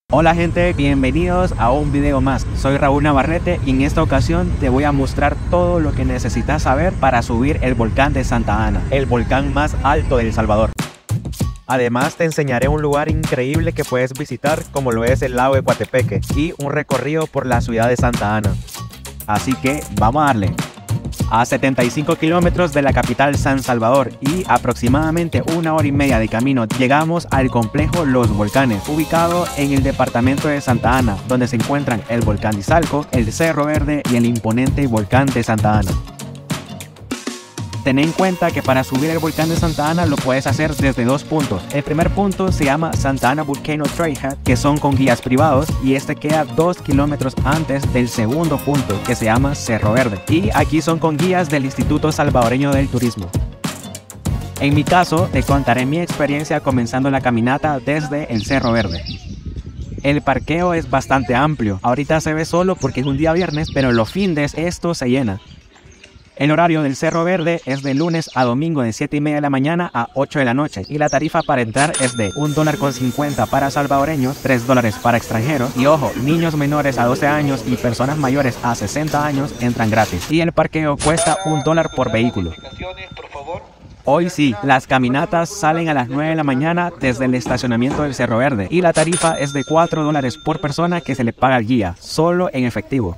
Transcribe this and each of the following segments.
Hola gente, bienvenidos a un video más. Soy Raúl Navarrete y en esta ocasión te voy a mostrar todo lo que necesitas saber para subir el volcán de Santa Ana, el volcán más alto de El Salvador. Además te enseñaré un lugar increíble que puedes visitar, como lo es el lago de Coatepeque, y un recorrido por la ciudad de Santa Ana. Así que vamos a darle. A 75 kilómetros de la capital San Salvador y aproximadamente 1 hora y media de camino llegamos al complejo Los Volcanes, ubicado en el departamento de Santa Ana, donde se encuentran el volcán de Izalco, el Cerro Verde y el imponente volcán de Santa Ana. Ten en cuenta que para subir el volcán de Santa Ana lo puedes hacer desde dos puntos. El primer punto se llama Santa Ana Volcano Trailhead, que son con guías privados, y este queda 2 kilómetros antes del segundo punto, que se llama Cerro Verde, y aquí son con guías del Instituto Salvadoreño del Turismo. En mi caso, te contaré mi experiencia comenzando la caminata desde el Cerro Verde. El parqueo es bastante amplio, ahorita se ve solo porque es un día viernes, pero los fines esto se llena. El horario del Cerro Verde es de lunes a domingo de 7:30 de la mañana a 8 de la noche y la tarifa para entrar es de $1.50 para salvadoreños, $3 para extranjeros y ojo, niños menores a 12 años y personas mayores a 60 años entran gratis y el parqueo cuesta $1 por vehículo. Hoy sí, las caminatas salen a las 9 de la mañana desde el estacionamiento del Cerro Verde y la tarifa es de $4 por persona que se le paga al guía, solo en efectivo.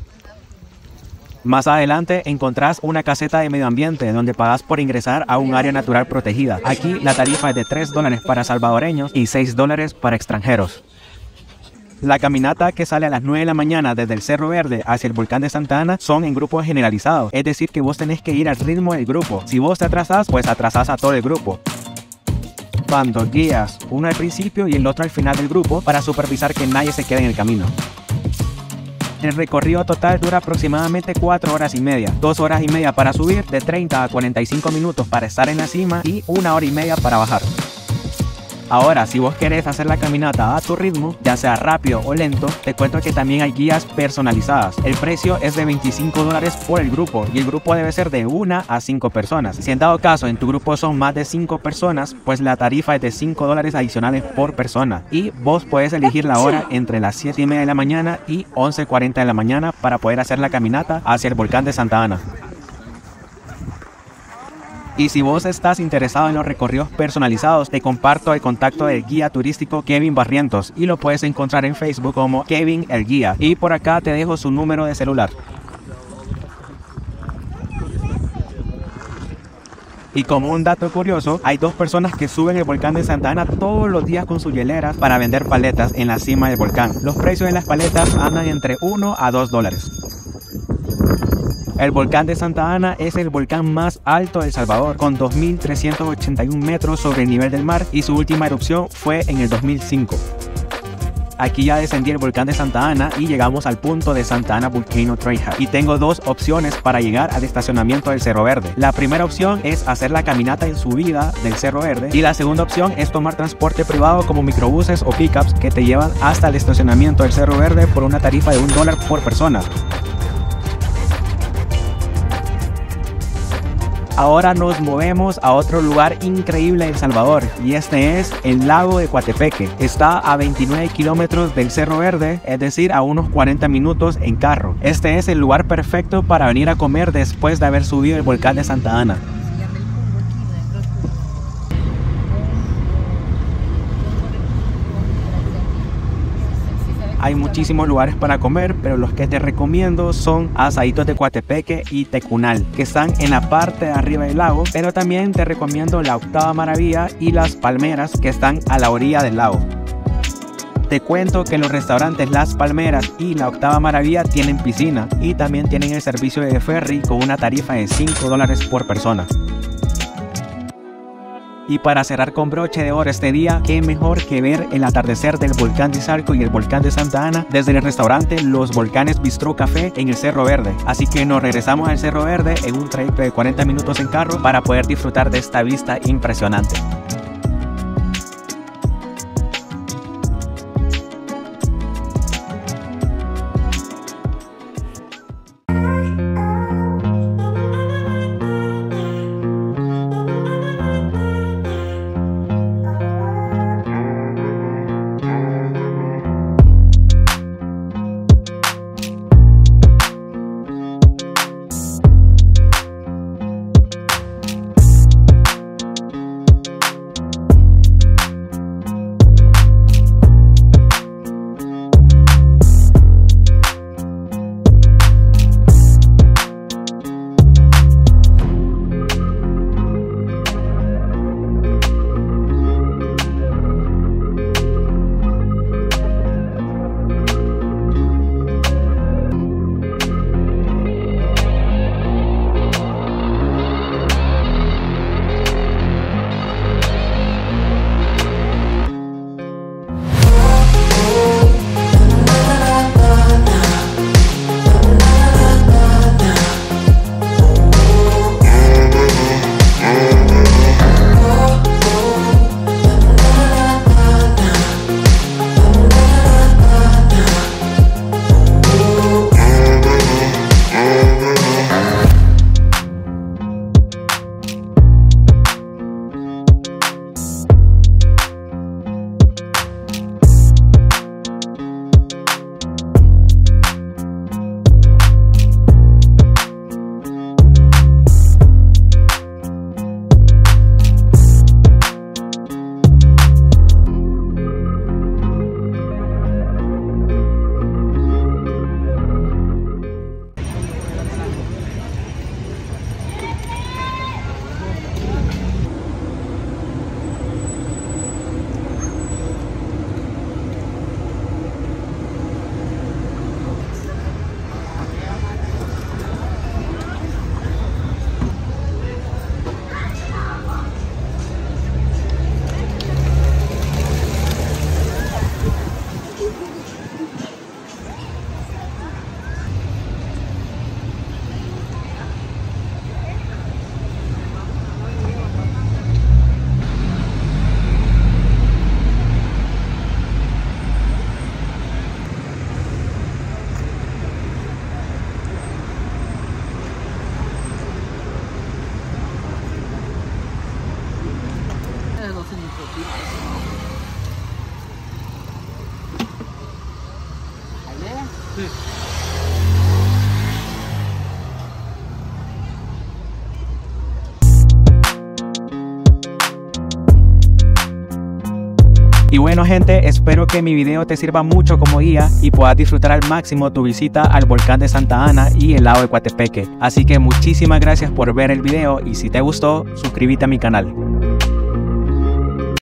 Más adelante encontrás una caseta de medio ambiente donde pagas por ingresar a un área natural protegida. Aquí la tarifa es de $3 para salvadoreños y $6 para extranjeros. La caminata que sale a las 9 de la mañana desde el Cerro Verde hacia el volcán de Santa Ana son en grupos generalizados, es decir que vos tenés que ir al ritmo del grupo. Si vos te atrasás, pues atrasás a todo el grupo. Van dos guías, uno al principio y el otro al final del grupo para supervisar que nadie se quede en el camino. El recorrido total dura aproximadamente 4 horas y media, 2 horas y media para subir, de 30 a 45 minutos para estar en la cima y 1 hora y media para bajar. Ahora, si vos querés hacer la caminata a tu ritmo, ya sea rápido o lento, te cuento que también hay guías personalizadas. El precio es de $25 por el grupo y el grupo debe ser de 1 a 5 personas. Si en dado caso en tu grupo son más de 5 personas, pues la tarifa es de $5 adicionales por persona y vos puedes elegir la hora entre las 7:30 de la mañana y 11:40 de la mañana para poder hacer la caminata hacia el volcán de Santa Ana. Y si vos estás interesado en los recorridos personalizados, te comparto el contacto del guía turístico Kevin Barrientos y lo puedes encontrar en Facebook como Kevin el Guía. Y por acá te dejo su número de celular. Y como un dato curioso, hay dos personas que suben el volcán de Santa Ana todos los días con sus hieleras para vender paletas en la cima del volcán. Los precios de las paletas andan entre $1 a $2. El volcán de Santa Ana es el volcán más alto de El Salvador, con 2.381 metros sobre el nivel del mar y su última erupción fue en el 2005. Aquí ya descendí el volcán de Santa Ana y llegamos al punto de Santa Ana Volcano Trailhead. Y tengo dos opciones para llegar al estacionamiento del Cerro Verde. La primera opción es hacer la caminata en subida del Cerro Verde y la segunda opción es tomar transporte privado como microbuses o pickups que te llevan hasta el estacionamiento del Cerro Verde por una tarifa de $1 por persona. Ahora nos movemos a otro lugar increíble de El Salvador y este es el lago de Coatepeque. Está a 29 kilómetros del Cerro Verde, es decir, a unos 40 minutos en carro. Este es el lugar perfecto para venir a comer después de haber subido el volcán de Santa Ana. Hay muchísimos lugares para comer, pero los que te recomiendo son Asaditos de Coatepeque y Tecunal, que están en la parte de arriba del lago, pero también te recomiendo la Octava Maravilla y Las Palmeras, que están a la orilla del lago. Te cuento que los restaurantes Las Palmeras y la Octava Maravilla tienen piscina y también tienen el servicio de ferry con una tarifa de $5 por persona. Y para cerrar con broche de oro este día, qué mejor que ver el atardecer del volcán de Izalco y el volcán de Santa Ana desde el restaurante Los Volcanes Bistró Café en el Cerro Verde. Así que nos regresamos al Cerro Verde en un trayecto de 40 minutos en carro para poder disfrutar de esta vista impresionante. Y bueno gente, espero que mi video te sirva mucho como guía y puedas disfrutar al máximo tu visita al volcán de Santa Ana y el lago de Coatepeque. Así que muchísimas gracias por ver el video y si te gustó, suscríbete a mi canal.